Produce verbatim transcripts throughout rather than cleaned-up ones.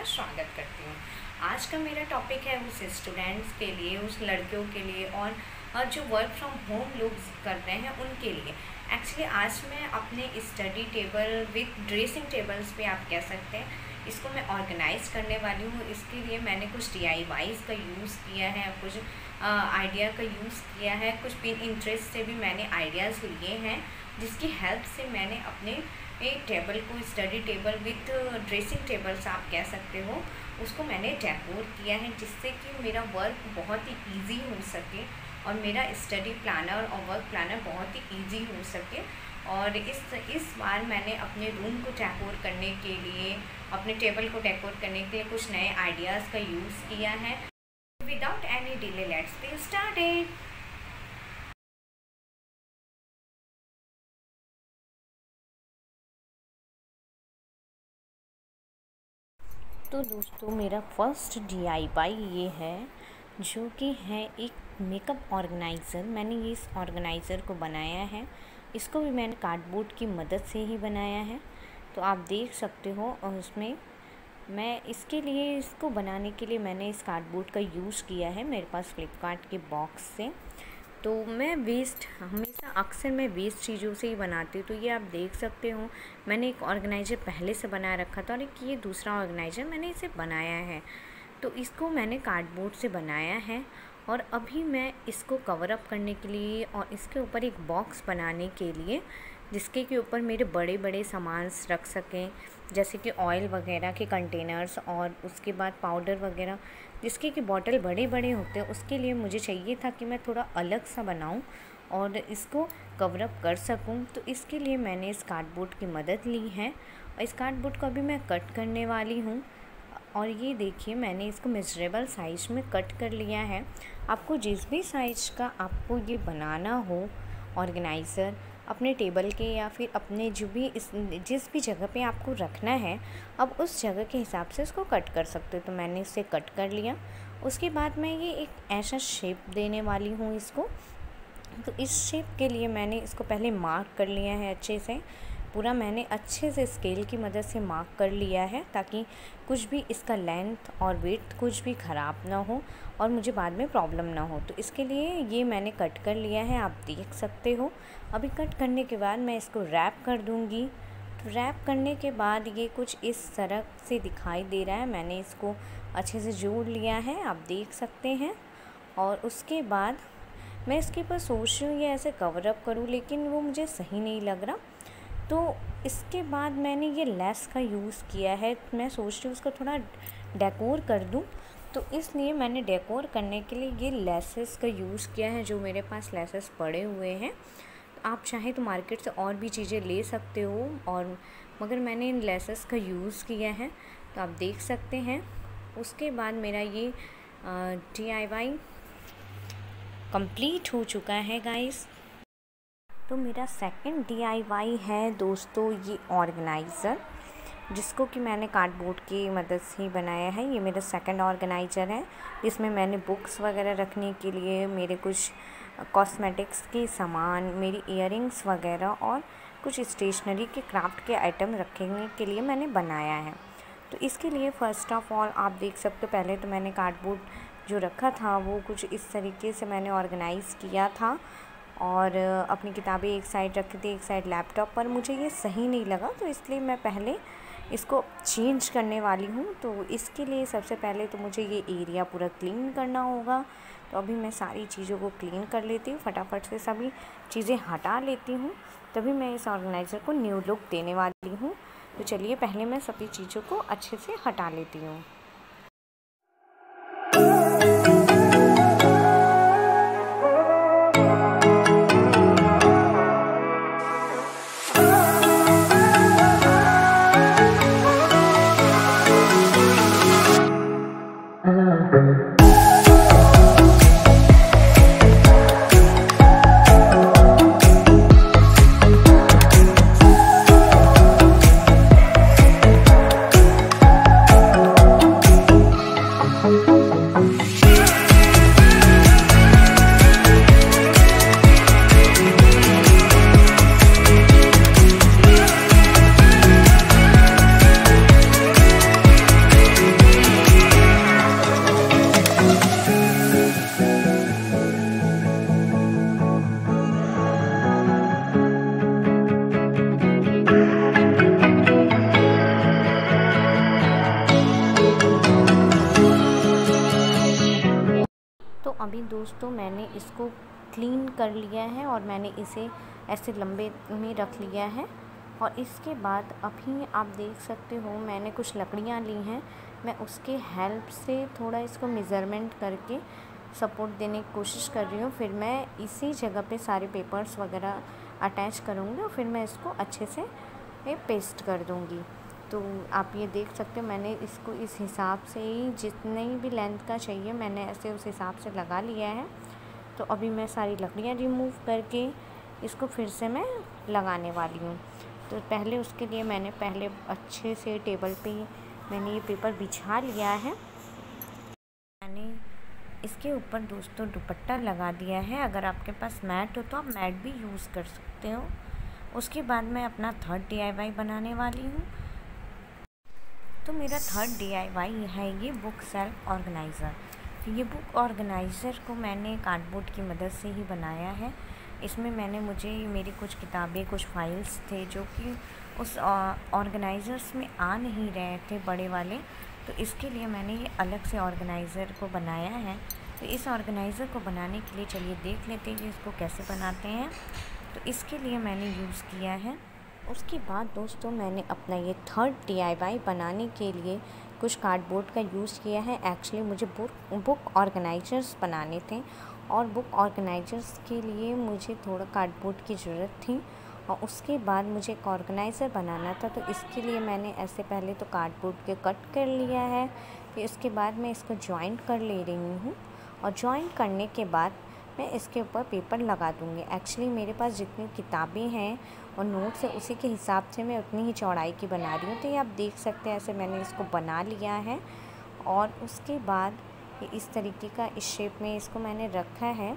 स्वागत करती हूँ। आज का मेरा टॉपिक है उस स्टूडेंट्स के लिए, उस लड़कियों के लिए और, और जो वर्क फ्रॉम होम लोग कर रहे हैं उनके लिए। एक्चुअली आज मैं अपने study table with dressing tables भी आप कह सकते हैं, इसको मैं ऑर्गेनाइज़ करने वाली हूँ। इसके लिए मैंने कुछ डी आई वाईज़ का यूज़ किया है, कुछ आइडिया का यूज़ किया है, कुछ पिन इंटरेस्ट से भी मैंने आइडियाज़ लिए हैं, जिसकी हेल्प से मैंने अपने एक टेबल को, study table with dressing tables आप कह सकते हो, उसको मैंने डेकोर किया है, जिससे कि मेरा वर्क बहुत ही इजी हो सके और मेरा स्टडी प्लानर और वर्क प्लानर बहुत ही इजी हो सके। और इस इस बार मैंने अपने रूम को डेकोर करने के लिए, अपने टेबल को डेकोर करने के लिए कुछ नए आइडियाज़ का यूज़ किया है। Without any delay let's get started. तो दोस्तों, मेरा फर्स्ट डी आई वाई ये है, जो कि है एक मेकअप ऑर्गेनाइज़र। मैंने ये इस ऑर्गेनाइज़र को बनाया है, इसको भी मैंने कार्डबोर्ड की मदद से ही बनाया है, तो आप देख सकते हो। और उसमें मैं इसके लिए, इसको बनाने के लिए मैंने इस कार्डबोर्ड का यूज़ किया है मेरे पास फ्लिपकार्ट के बॉक्स से। तो मैं वेस्ट हमेशा अक्सर मैं वेस्ट चीज़ों से ही बनाती हूँ। तो ये आप देख सकते हो, मैंने एक ऑर्गेनाइज़र पहले से बना रखा था और एक ये दूसरा ऑर्गेनाइज़र मैंने इसे बनाया है। तो इसको मैंने कार्डबोर्ड से बनाया है और अभी मैं इसको कवर अप करने के लिए और इसके ऊपर एक बॉक्स बनाने के लिए, जिसके के ऊपर मेरे बड़े बड़े सामान रख सकें, जैसे कि ऑयल वगैरह के कंटेनर्स और उसके बाद पाउडर वगैरह, जिसके कि बॉटल बड़े बड़े होते हैं। उसके लिए मुझे चाहिए था कि मैं थोड़ा अलग सा बनाऊं और इसको कवर अप कर सकूं। तो इसके लिए मैंने इस कार्डबोर्ड की मदद ली है और इस कार्डबोर्ड को अभी मैं कट करने वाली हूं। और ये देखिए, मैंने इसको मेजरेबल साइज़ में कट कर लिया है। आपको जिस भी साइज़ का आपको ये बनाना हो ऑर्गेनाइज़र, अपने टेबल के या फिर अपने जो भी इस जिस भी जगह पे आपको रखना है, अब उस जगह के हिसाब से इसको कट कर सकते हो। तो मैंने इसे कट कर लिया। उसके बाद मैं ये एक ऐसा शेप देने वाली हूँ इसको। तो इस शेप के लिए मैंने इसको पहले मार्क कर लिया है अच्छे से, पूरा मैंने अच्छे से स्केल की मदद से मार्क कर लिया है, ताकि कुछ भी इसका लेंथ और विड्थ कुछ भी ख़राब ना हो और मुझे बाद में प्रॉब्लम ना हो। तो इसके लिए ये मैंने कट कर लिया है, आप देख सकते हो। अभी कट करने के बाद मैं इसको रैप कर दूँगी। तो रैप करने के बाद ये कुछ इस तरह से दिखाई दे रहा है। मैंने इसको अच्छे से जोड़ लिया है, आप देख सकते हैं। और उसके बाद मैं इसके ऊपर सोच रही हूँ ये ऐसे कवर अप करूँ, लेकिन वो मुझे सही नहीं लग रहा। तो इसके बाद मैंने ये लेस का यूज़ किया है, मैं सोच रही हूँ उसको थोड़ा डेकोर कर दूँ। तो इसलिए मैंने डेकोर करने के लिए ये लेसेस का यूज़ किया है, जो मेरे पास लेसेस पड़े हुए हैं। आप चाहे तो मार्केट से और भी चीज़ें ले सकते हो, और मगर मैंने इन लेसेस का यूज़ किया है, तो आप देख सकते हैं। उसके बाद मेरा ये डी आई वाई कंप्लीट हो चुका है गाइस। तो मेरा सेकंड डी आई वाई है दोस्तों, ये ऑर्गेनाइज़र, जिसको कि मैंने कार्डबोर्ड की मदद से ही बनाया है। ये मेरा सेकंड ऑर्गेनाइज़र है, जिसमें मैंने बुक्स वगैरह रखने के लिए, मेरे कुछ कॉस्मेटिक्स के सामान, मेरी इयररिंग्स वगैरह और कुछ स्टेशनरी के क्राफ्ट के आइटम रखने के लिए मैंने बनाया है। तो इसके लिए फ़र्स्ट ऑफ़ ऑल आप देख सकते हो, पहले तो मैंने कार्डबोर्ड जो रखा था वो कुछ इस तरीके से मैंने ऑर्गेनाइज़ किया था और अपनी किताबें एक साइड रखी थी, एक साइड लैपटॉप पर। मुझे ये सही नहीं लगा, तो इसलिए मैं पहले इसको चेंज करने वाली हूँ। तो इसके लिए सबसे पहले तो मुझे ये एरिया पूरा क्लीन करना होगा। तो अभी मैं सारी चीज़ों को क्लीन कर लेती हूँ, फटाफट से सभी चीज़ें हटा लेती हूँ, तभी मैं इस ऑर्गेनाइज़र को न्यू लुक देने वाली हूँ। तो चलिए, पहले मैं सभी चीज़ों को अच्छे से हटा लेती हूँ। अभी दोस्तों मैंने इसको क्लीन कर लिया है और मैंने इसे ऐसे लंबे में रख लिया है। और इसके बाद अभी आप देख सकते हो मैंने कुछ लकड़ियाँ ली हैं। मैं उसके हेल्प से थोड़ा इसको मेज़रमेंट करके सपोर्ट देने की कोशिश कर रही हूँ। फिर मैं इसी जगह पे सारे पेपर्स वगैरह अटैच करूँगी और फिर मैं इसको अच्छे से पेस्ट कर दूँगी। तो आप ये देख सकते हो मैंने इसको इस हिसाब से ही जितनी भी लेंथ का चाहिए मैंने ऐसे उस हिसाब से लगा लिया है। तो अभी मैं सारी लकड़ियाँ रिमूव करके इसको फिर से मैं लगाने वाली हूँ। तो पहले उसके लिए मैंने पहले अच्छे से टेबल पे मैंने ये पेपर बिछा लिया है। मैंने इसके ऊपर दोस्तों दुपट्टा लगा दिया है। अगर आपके पास मैट हो तो आप मैट भी यूज़ कर सकते हो। उसके बाद मैं अपना थर्ड डीआईवाई बनाने वाली हूँ। तो मेरा थर्ड डीआईवाई है ये बुक सेल्फ ऑर्गेनाइज़र। तो ये बुक ऑर्गेनाइज़र को मैंने कार्डबोर्ड की मदद से ही बनाया है। इसमें मैंने मुझे मेरी कुछ किताबें कुछ फाइल्स थे जो कि उस ऑर्गेनाइज़र्स में आ नहीं रहे थे बड़े वाले, तो इसके लिए मैंने ये अलग से ऑर्गेनाइज़र को बनाया है। तो इस ऑर्गेनाइज़र को बनाने के लिए चलिए देख लेते हैं कि इसको कैसे बनाते हैं। तो इसके लिए मैंने यूज़ किया है। उसके बाद दोस्तों मैंने अपना ये थर्ड डीआईवाई बनाने के लिए कुछ कार्डबोर्ड का यूज़ किया है। एक्चुअली मुझे बुक बुक ऑर्गेनाइज़र्स बनाने थे और बुक ऑर्गेनाइज़र्स के लिए मुझे थोड़ा कार्डबोर्ड की ज़रूरत थी और उसके बाद मुझे एक ऑर्गेनाइज़र बनाना था। तो इसके लिए मैंने ऐसे पहले तो कार्डबोर्ड के कट कर लिया है। फिर उसके बाद मैं इसको जॉइंट कर ले रही हूँ और जॉइंट करने के बाद मैं इसके ऊपर पेपर लगा दूँगी। एक्चुअली मेरे पास जितनी किताबें हैं और नोट्स है उसी के हिसाब से मैं उतनी ही चौड़ाई की बना रही हूँ। तो ये आप देख सकते हैं ऐसे मैंने इसको बना लिया है और उसके बाद ये इस तरीके का इस शेप में इसको मैंने रखा है।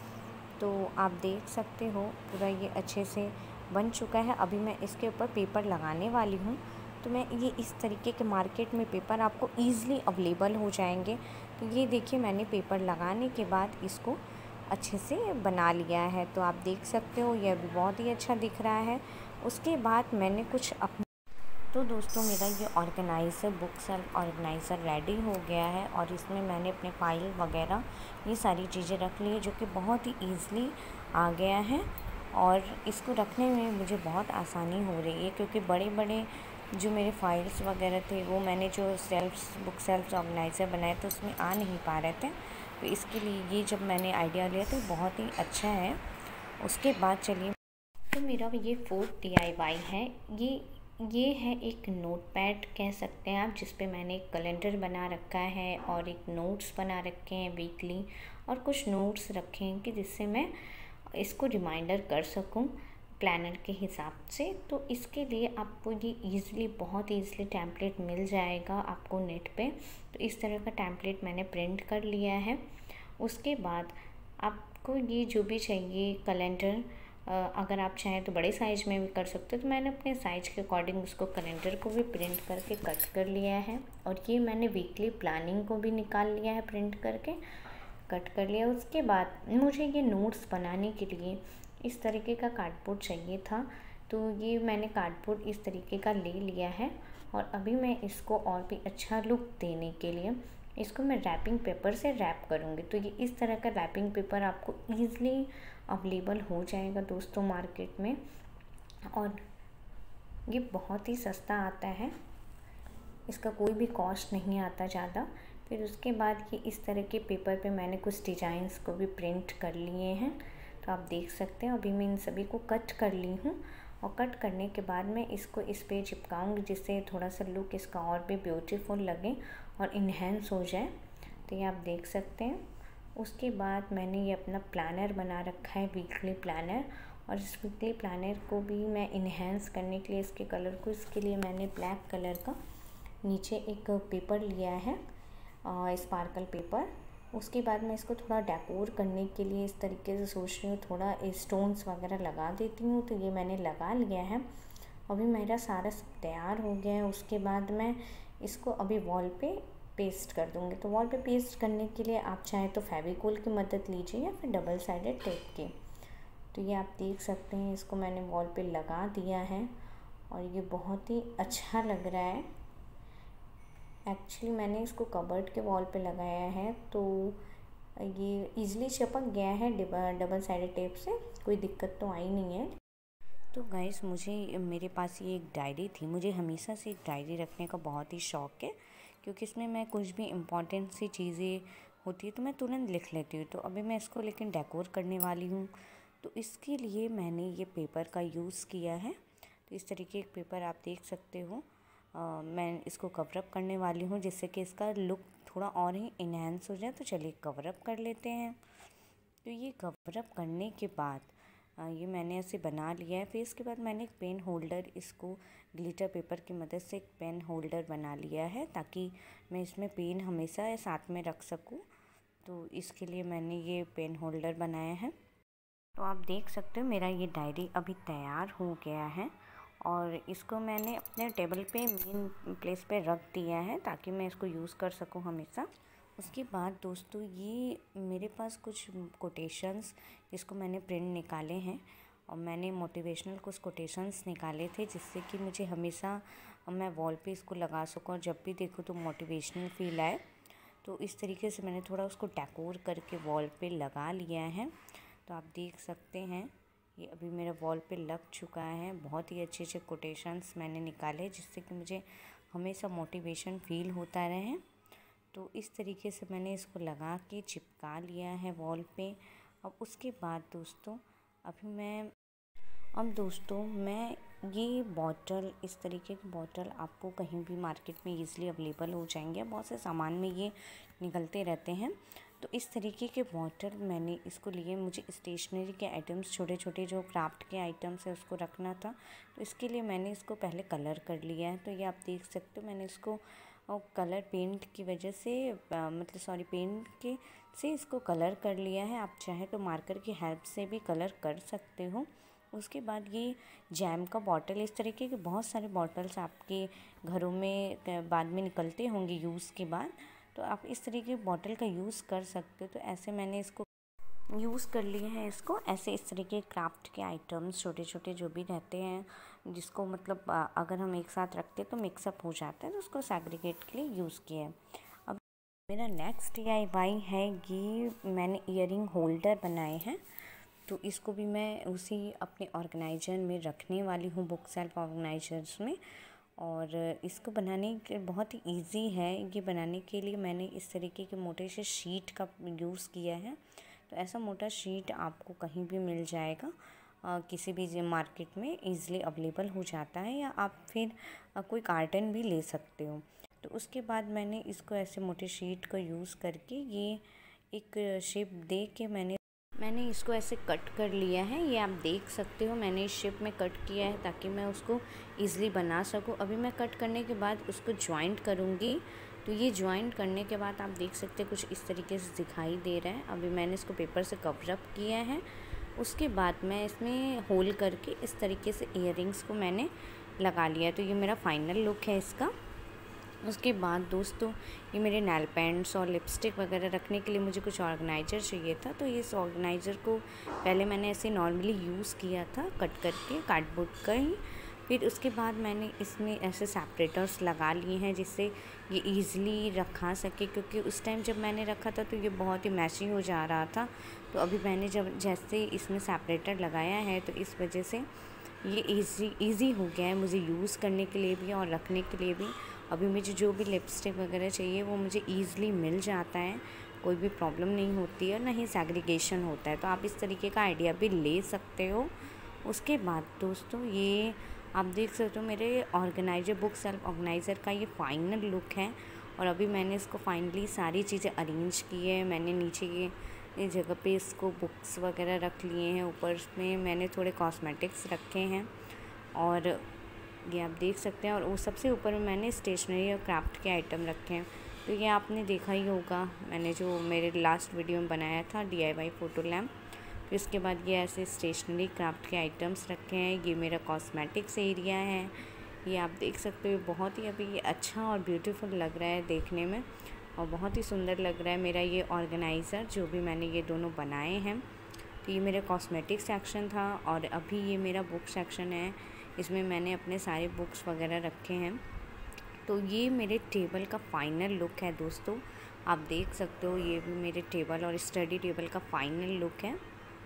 तो आप देख सकते हो पूरा ये अच्छे से बन चुका है। अभी मैं इसके ऊपर पेपर लगाने वाली हूँ। तो मैं ये इस तरीके के मार्केट में पेपर आपको ईज़िली अवेलेबल हो जाएंगे। तो ये देखिए मैंने पेपर लगाने के बाद इसको अच्छे से बना लिया है। तो आप देख सकते हो यह भी बहुत ही अच्छा दिख रहा है। उसके बाद मैंने कुछ अपने तो दोस्तों मेरा ये organiser book shelf organiser ready हो गया है और इसमें मैंने अपने फाइल वगैरह ये सारी चीज़ें रख ली है जो कि बहुत ही ईज़िली आ गया है। और इसको रखने में मुझे बहुत आसानी हो रही है क्योंकि बड़े बड़े जो मेरे फाइल्स वगैरह थे वो मैंने जो सेल्फ बुक सेल्फ ऑर्गेनाइज़र बनाए थे उसमें आ नहीं पा रहे थे। तो इसके लिए ये जब मैंने आइडिया लिया तो बहुत ही अच्छा है। उसके बाद चलिए तो मेरा ये फोर्थ डीआईवाई है। ये ये है एक नोटपैड कह सकते हैं आप, जिस पे मैंने एक कैलेंडर बना रखा है और एक नोट्स बना रखे हैं वीकली और कुछ नोट्स रखे हैं कि जिससे मैं इसको रिमाइंडर कर सकूं प्लानर के हिसाब से। तो इसके लिए आपको ये ईज़िली बहुत ईज़िली टेम्पलेट मिल जाएगा आपको नेट पे। तो इस तरह का टेम्पलेट मैंने प्रिंट कर लिया है। उसके बाद आपको ये जो भी चाहिए कैलेंडर अगर आप चाहें तो बड़े साइज़ में भी कर सकते हो। तो मैंने अपने साइज़ के अकॉर्डिंग उसको कैलेंडर को भी प्रिंट करके कट कर लिया है और ये मैंने वीकली प्लानिंग को भी निकाल लिया है, प्रिंट करके कट कर लिया। उसके बाद मुझे ये नोट्स बनाने के लिए इस तरीके का कार्डबोर्ड चाहिए था। तो ये मैंने कार्डबोर्ड इस तरीके का ले लिया है और अभी मैं इसको और भी अच्छा लुक देने के लिए इसको मैं रैपिंग पेपर से रैप करूँगी। तो ये इस तरह का रैपिंग पेपर आपको ईज़िली अवेलेबल हो जाएगा दोस्तों मार्केट में और ये बहुत ही सस्ता आता है, इसका कोई भी कॉस्ट नहीं आता ज़्यादा। फिर उसके बाद ये इस तरह के पेपर पे मैंने कुछ डिज़ाइंस को भी प्रिंट कर लिए हैं। तो आप देख सकते हैं अभी मैं इन सभी को कट कर ली हूँ और कट करने के बाद मैं इसको इस पे चिपकाऊंगी जिससे थोड़ा सा लुक इसका और भी ब्यूटीफुल लगे और इन्हेंस हो जाए। तो ये आप देख सकते हैं। उसके बाद मैंने ये अपना प्लानर बना रखा है, वीकली प्लानर, और इस वीकली प्लानर को भी मैं इन्हेंस करने के लिए इसके कलर को इसके लिए मैंने ब्लैक कलर का नीचे एक पेपर लिया है, स्पार्कल पेपर। उसके बाद मैं इसको थोड़ा डेकोर करने के लिए इस तरीके से सोच रही हूँ थोड़ा स्टोन्स वगैरह लगा देती हूँ। तो ये मैंने लगा लिया है। अभी मेरा सारा सब तैयार हो गया है। उसके बाद मैं इसको अभी वॉल पे पेस्ट कर दूँगी। तो वॉल पे पेस्ट करने के लिए आप चाहें तो फेविकोल की मदद लीजिए या फिर डबल साइडेड टेप की। तो ये आप देख सकते हैं इसको मैंने वॉल पे लगा दिया है और ये बहुत ही अच्छा लग रहा है। एक्चुअली मैंने इसको कबर्ड के वॉल पे लगाया है। तो ये इजीली चिपक गया है डबल साइडेड टेप से, कोई दिक्कत तो आई नहीं है। तो गाइस मुझे मेरे पास ये एक डायरी थी, मुझे हमेशा से एक डायरी रखने का बहुत ही शौक़ है, क्योंकि इसमें मैं कुछ भी इम्पॉर्टेंट सी चीज़ें होती है तो मैं तुरंत लिख लेती हूँ। तो अभी मैं इसको लेकिन डेकोर करने वाली हूँ, तो इसके लिए मैंने ये पेपर का यूज़ किया है। तो इस तरीके के पेपर आप देख सकते हो। आ, मैं इसको कवरअप करने वाली हूँ जिससे कि इसका लुक थोड़ा और ही इन्हेंस हो जाए। तो चलिए कवरअप कर लेते हैं। तो ये कवरअप करने के बाद आ, ये मैंने ऐसे बना लिया है। फिर इसके बाद मैंने एक पेन होल्डर, इसको ग्लिटर पेपर की मदद से एक पेन होल्डर बना लिया है ताकि मैं इसमें पेन हमेशा साथ में रख सकूँ। तो इसके लिए मैंने ये पेन होल्डर बनाया है। तो आप देख सकते हो मेरा ये डायरी अभी तैयार हो गया है और इसको मैंने अपने टेबल पे मेन प्लेस पे रख दिया है ताकि मैं इसको यूज़ कर सकूं हमेशा। उसके बाद दोस्तों ये मेरे पास कुछ कोटेशंस जिसको मैंने प्रिंट निकाले हैं और मैंने मोटिवेशनल कुछ कोटेशंस निकाले थे जिससे कि मुझे हमेशा मैं वॉल पे इसको लगा सकूं और जब भी देखूं तो मोटिवेशनल फील आए। तो इस तरीके से मैंने थोड़ा उसको डेकोर करके वॉल पे लगा लिया है। तो आप देख सकते हैं ये अभी मेरा वॉल पे लग चुका है। बहुत ही अच्छे अच्छे कोटेशंस मैंने निकाले जिससे कि मुझे हमेशा मोटिवेशन फील होता रहे। तो इस तरीके से मैंने इसको लगा के चिपका लिया है वॉल पे। अब उसके बाद दोस्तों अभी मैं अब दोस्तों मैं ये बॉटल, इस तरीके की बॉटल आपको कहीं भी मार्केट में ईज़िली अवेलेबल हो जाएंगे, बहुत से सामान में ये निकलते रहते हैं। तो इस तरीके के बॉटल मैंने इसको लिए, मुझे स्टेशनरी के आइटम्स, छोटे छोटे जो क्राफ्ट के आइटम्स है उसको रखना था। तो इसके लिए मैंने इसको पहले कलर कर लिया है। तो ये आप देख सकते हो मैंने इसको कलर पेंट की वजह से आ, मतलब सॉरी पेंट के से इसको कलर कर लिया है। आप चाहे तो मार्कर की हेल्प से भी कलर कर सकते हो। उसके बाद ये जैम का बॉटल, इस तरीके के बहुत सारे बॉटल्स आपके घरों में बाद में निकलते होंगे यूज़ के बाद, तो आप इस तरीके के बॉटल का यूज़ कर सकते हो। तो ऐसे मैंने इसको यूज़ कर लिए हैं। इसको ऐसे इस तरीके क्राफ्ट के आइटम्स छोटे छोटे जो भी रहते हैं जिसको मतलब अगर हम एक साथ रखते हैं तो मिक्सअप हो जाता है, तो उसको सेग्रीगेट के लिए यूज़ किया है। अब मेरा नेक्स्ट डी आई वाई है, ये मैंने ईयरिंग होल्डर बनाए हैं। तो इसको भी मैं उसी अपने ऑर्गेनाइजर में रखने वाली हूँ, बुक सेल्फ ऑर्गेनाइजर्स में। और इसको बनाने के बहुत ही इजी है। ये बनाने के लिए मैंने इस तरीके के मोटे से शीट का यूज़ किया है। तो ऐसा मोटा शीट आपको कहीं भी मिल जाएगा, आ, किसी भी मार्केट में इजीली अवेलेबल हो जाता है, या आप फिर आ, कोई कार्टन भी ले सकते हो। तो उसके बाद मैंने इसको ऐसे मोटे शीट को यूज़ करके ये एक शेप दे के मैंने मैंने इसको ऐसे कट कर लिया है। ये आप देख सकते हो मैंने इस शेप में कट किया है ताकि मैं उसको ईज़िली बना सकूं। अभी मैं कट करने के बाद उसको जॉइंट करूंगी। तो ये जॉइंट करने के बाद आप देख सकते हैं कुछ इस तरीके से दिखाई दे रहा है। अभी मैंने इसको पेपर से कवर अप किया है। उसके बाद मैं इसमें होल करके इस तरीके से ईयरिंग्स को मैंने लगा लिया। तो ये मेरा फाइनल लुक है इसका। उसके बाद दोस्तों ये मेरे नेल पेंट्स और लिपस्टिक वगैरह रखने के लिए मुझे कुछ ऑर्गेनाइज़र चाहिए था। तो इस ऑर्गेनाइज़र को पहले मैंने ऐसे नॉर्मली यूज़ किया था कट करके कार्डबोर्ड का ही। फिर उसके बाद मैंने इसमें ऐसे सेपरेटर्स लगा लिए हैं जिससे ये ईज़िली रखा सके, क्योंकि उस टाइम जब मैंने रखा था तो ये बहुत ही मैसी हो जा रहा था। तो अभी मैंने जब जैसे इसमें सेपरेटर लगाया है तो इस वजह से ये ईज़ी ईज़ी हो गया है मुझे यूज़ करने के लिए भी और रखने के लिए भी। अभी मुझे जो भी लिपस्टिक वगैरह चाहिए वो मुझे ईज़िली मिल जाता है, कोई भी प्रॉब्लम नहीं होती है, ना ही सेग्रीगेशन होता है। तो आप इस तरीके का आइडिया भी ले सकते हो। उसके बाद दोस्तों ये आप देख सकते हो मेरे ऑर्गेनाइजर, बुक सेल्फ ऑर्गेनाइज़र का ये फाइनल लुक है। और अभी मैंने इसको फाइनली सारी चीज़ें अरेंज की है। मैंने नीचे ये इस जगह पे इसको बुक्स वगैरह रख लिए हैं, ऊपर में मैंने थोड़े कॉस्मेटिक्स रखे हैं और ये आप देख सकते हैं। और वो सबसे ऊपर में मैंने स्टेशनरी और क्राफ्ट के आइटम रखे हैं। तो ये आपने देखा ही होगा मैंने जो मेरे लास्ट वीडियो में बनाया था D I Y photo lamp. फिर इसके बाद ये ऐसे स्टेशनरी क्राफ्ट के आइटम्स रखे हैं। ये मेरा कॉस्मेटिक्स एरिया है, ये आप देख सकते हो। बहुत ही अभी ये अच्छा और ब्यूटीफुल लग रहा है देखने में और बहुत ही सुंदर लग रहा है मेरा ये ऑर्गेनाइज़र जो भी मैंने ये दोनों बनाए हैं। तो ये मेरा कॉस्मेटिक सेक्शन था और अभी ये मेरा बुक सेक्शन है, इसमें मैंने अपने सारे बुक्स वगैरह रखे हैं। तो ये मेरे टेबल का फाइनल लुक है दोस्तों। आप देख सकते हो ये भी मेरे टेबल और स्टडी टेबल का फाइनल लुक है।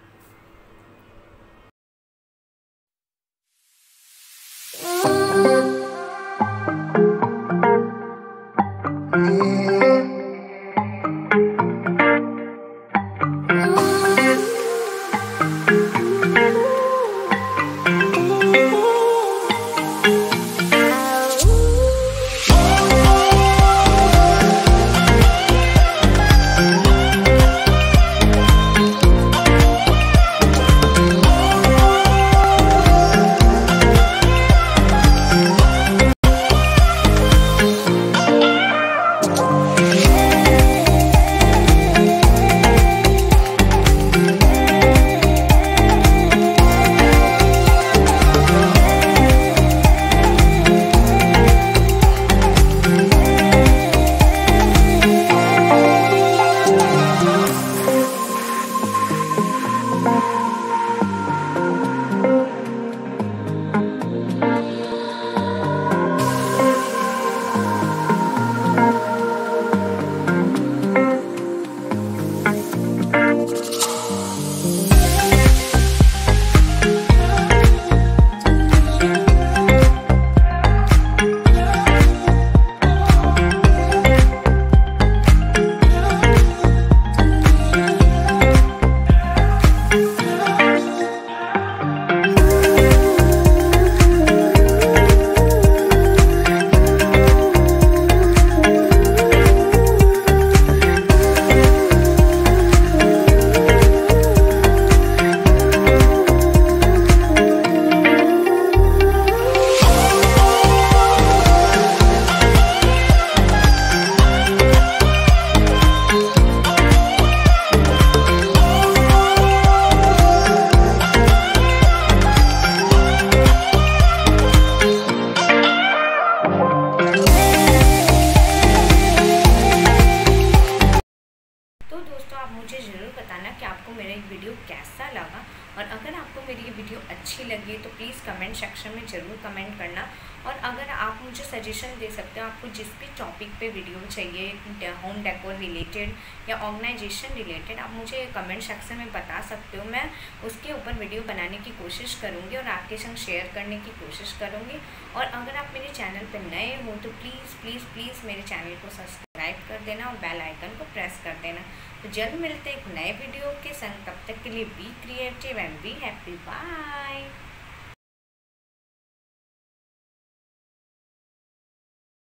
मुझे ज़रूर बताना कि आपको मेरा एक वीडियो कैसा लगा, और अगर आपको मेरी ये वीडियो अच्छी लगी तो प्लीज़ कमेंट सेक्शन में ज़रूर कमेंट करना। और अगर आप मुझे सजेशन दे सकते हो, आपको जिस भी टॉपिक पे वीडियो चाहिए, होम डेकोर रिलेटेड या ऑर्गेनाइजेशन रिलेटेड, आप मुझे कमेंट सेक्शन में बता सकते हो। मैं उसके ऊपर वीडियो बनाने की कोशिश करूँगी और आपके संग शेयर करने की कोशिश करूँगी। और अगर आप मेरे चैनल पर नए हो तो प्लीज़ प्लीज़ प्लीज़ मेरे चैनल को सब्सक्राइब कर देना और बेल आइकन को प्रेस कर देना। तो जल्द मिलते हैं एक नए वीडियो के संग, तब तक के लिए be creative and be happy. Bye.